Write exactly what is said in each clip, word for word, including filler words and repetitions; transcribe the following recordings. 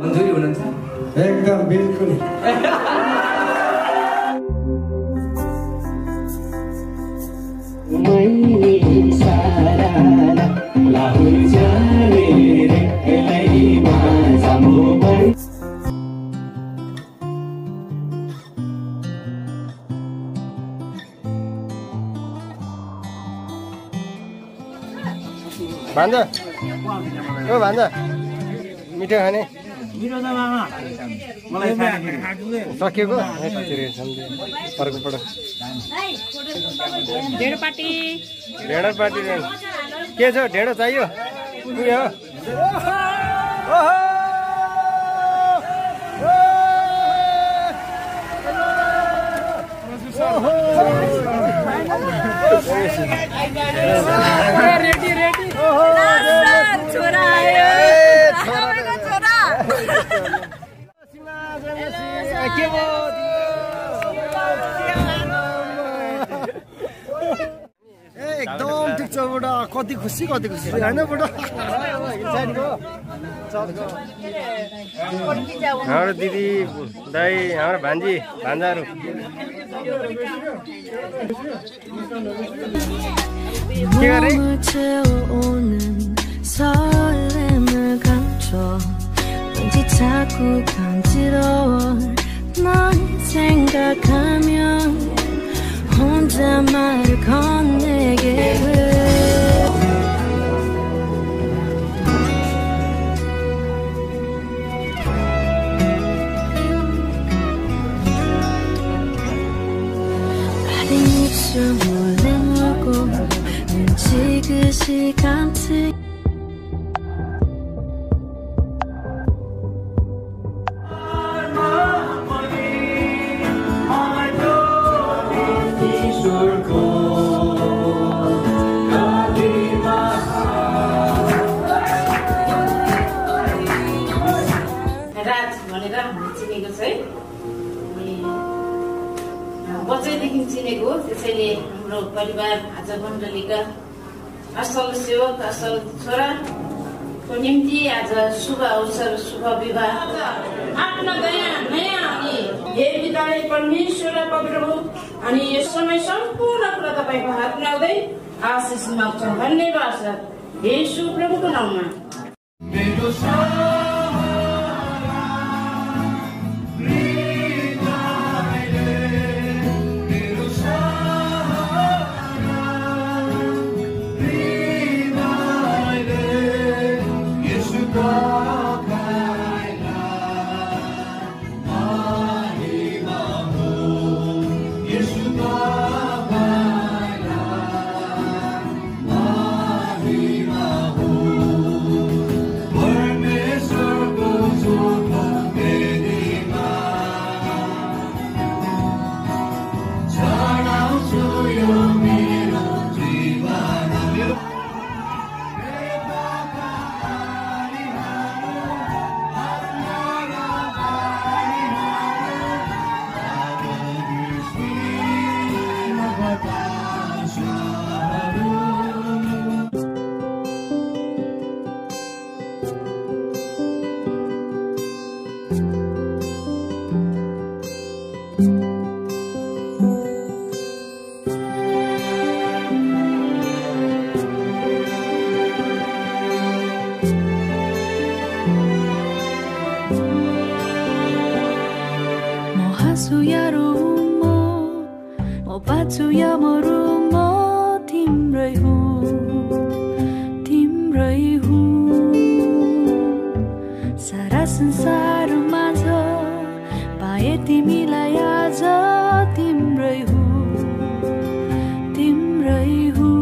मधुरी हुनुहुन्छ एकदम बिल्कुल भान्जा ओ भान्जा मिठो खाने मिठो त मामा मलाई सकिएको अर्को पल्ट ढेँडो पार्टी ढेँडो पार्टी के छ ढेँडो चाहियो उयो ओहो रेडी रेडी छोरा आयो छोरा के भयो एकदम ठिक छ बुढा कति खुसी कति खुसी होइन बुढा हाम्रो दिदी दाइ हाम्रो भान्जी भान्जाहरू के गरे 자꾸 간지러워 널 생각하면 혼자 말을 건네게 돼 아린 입술 몰래 물고 눈치 그 시간대 बच्चैदेखि चिनेको त्यसैले हाम्रो परिवार आज मण्डलीका असल सेवक असल छोराको निम्ति आज शुभ अवसर शुभ विवाह आफ्नो नयाँ नयाँ अनि हे पिताले परमेश्वर पवित्र हो अनि यस समय सम्पूर्ण कुरा तपाईँको हातमा आउँदै आशिष माग्छौँ धन्यवाद सर येशू प्रभुको नाममा बाँचुया मरु म तिम्रै हुँ तिम्रै हुँ सारा संसारमा छ पाए तिमीलाई आज तिम्रै हुँ तिम्रै हुँ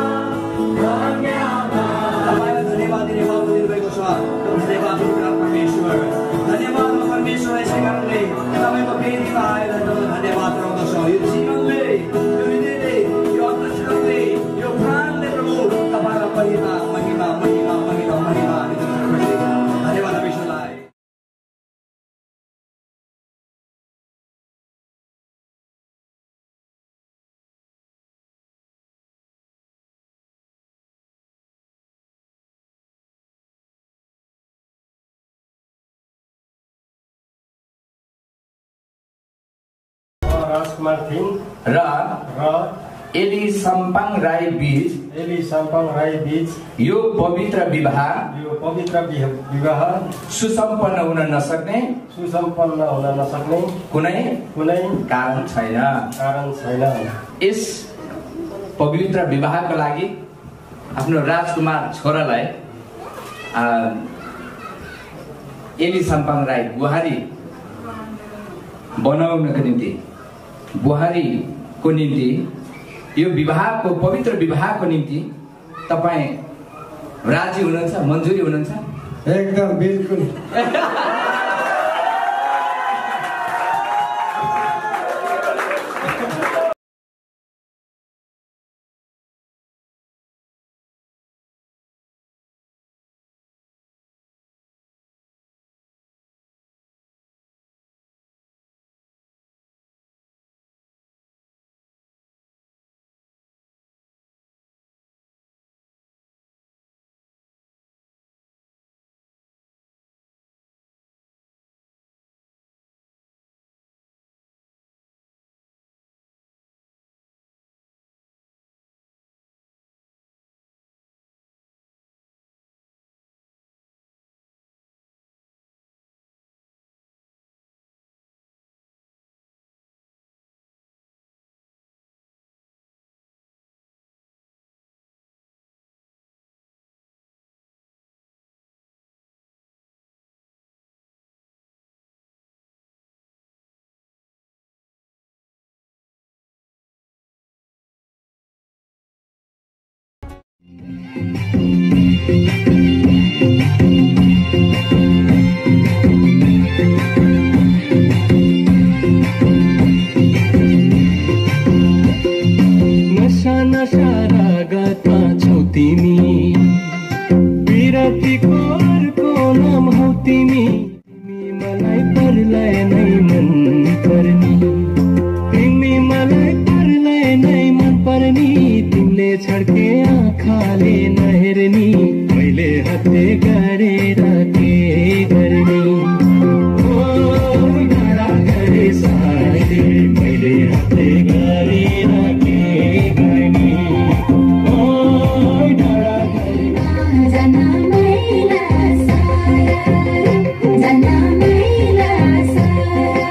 धन्यवाद दिने बाबु दिनुभएको छ। राजकुमार थिङ र र एली सम्पाङ राई बीच एली सम्पाङ राई बीच यो पवित्र विवाह यो पवित्र विवाह सुसम्पन्न हुन नसक्ने सुसम्पन्न हुन नसक्ने कुनै कुनै कारण छैन कारण छैन। यस पवित्र विवाहको लागि आफ्नो राजकुमार छोरालाई एली सम्पाङ राई बुहारी बनाउनको निम्ति बुहारीको निम्ति यो विवाहको पवित्र विवाहको निम्ति तपाईँ राजी हुनुहुन्छ, मन्जुरी हुनुहुन्छ? एकदम बिल्कुल। नशा नशा रागता छौ तिमी, विरतीको अर्को नाम हौ तिमी। तिमी मलाई परलाई नै मन पर्नी, तिमी मलाई परलाई नै मन पर्नी। तिमीले छड्के आँखाले नहेर्नी, मैले हत्ते गरेर के गर्ने? ओ डाँडा गरे साथी, मैले हत्ते गरेर के गर्ने? ओ डाँडा गरे जना मैला सारा, जना मैला सारा।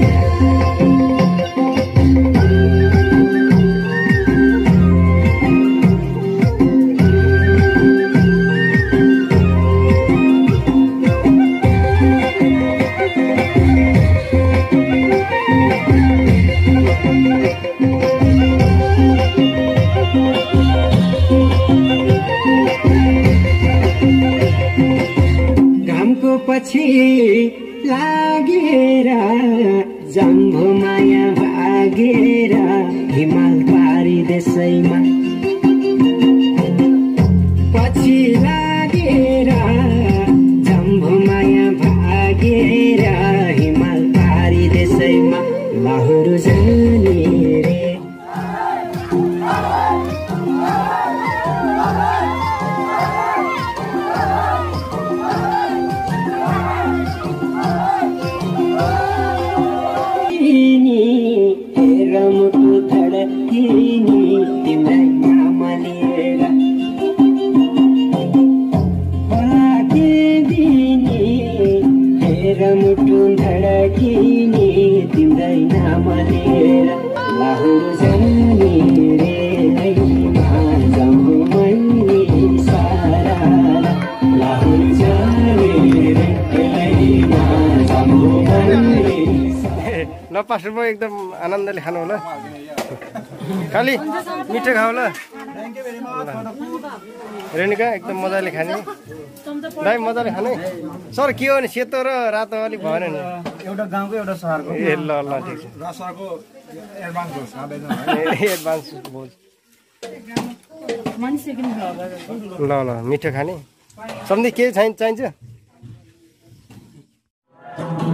घामको पछि लागेर जम्भो माया भागेर हिमाल पारी देशैमा, पछि लागेर जम्भो माया भागेर हिमाल पारी देशैमा लाहुर जाने रे। हेर मुटु धडकिनी तिम्रै नाम लिएर, होला के दिनी। हेर मुटु धडकिनी तिम्रै नाम लिएर लाहुर जाने रे। जम्बु मैले सारा लाहुर जाने रे। जम्बु मैले ल पाँच रुपियाँ एकदम आनन्दले खानु होला, खालि मिठो खाऊ ल। रेणुका एकदम मजाले खाने, दाइ मजाले खाने। सर के हो नि सेतो र रातो अलिक भएन नि? एउटा गाउँको एउटा सहरको ए ल ल ठिक छ। रसरको एडभान्स होस् एडभान्स बोल। ल ल मिठो खाने। सम्झि के चाहिन्छ चाहिन्छ?